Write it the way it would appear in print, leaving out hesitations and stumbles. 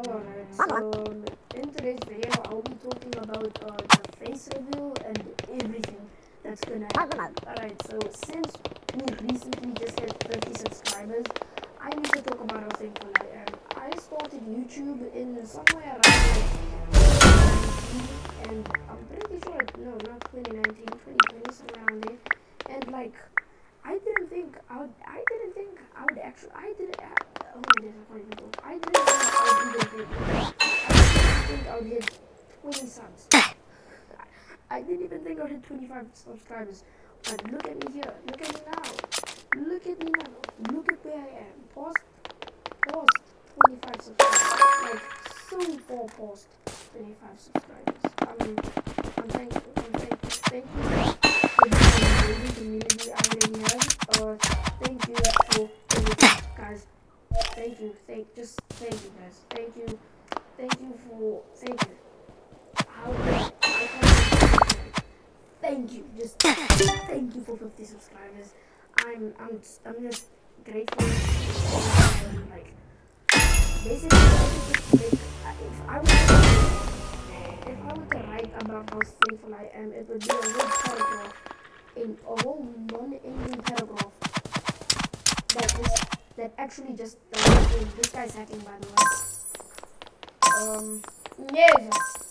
Alright, so in today's video, I'll be talking about the face reveal and everything that's gonna happen. Alright, so since we recently just hit 50 subscribers, I need to talk about how thankful I am. I started YouTube in somewhere around like 2019, and I'm pretty sure, no, not 2019, 2020, somewhere around there. And like, I didn't think I would actually, I didn't think I would hit 20 subs. I didn't even think I would hit 25 subscribers. But look at me here, look at me now. Look at me now. Look at where I am. Past 25 subscribers. Like, so far past 25 subscribers. I'm thankful. Thank you for the amazing community I already have. Thank you for everything, guys. Thank you, guys. Thank you. Thank you. Just thank you for 50 subscribers. I'm just grateful. Like, basically, if I were to write about how thankful I am, it would be a whole paragraph, in a whole non-ending paragraph. That actually just this guy's hacking, by the way. Yes.